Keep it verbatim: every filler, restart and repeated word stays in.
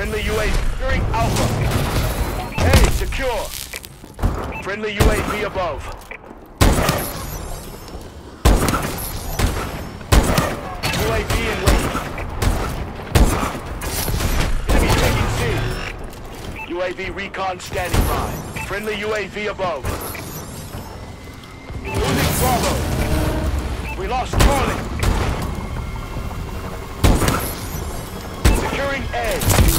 Friendly U A V securing Alpha. Hey, secure. Friendly U A V above. U A V in wait. Enemy taking C. U A V recon standing by. Friendly U A V above. Losing Bravo. We lost Charlie. Securing A.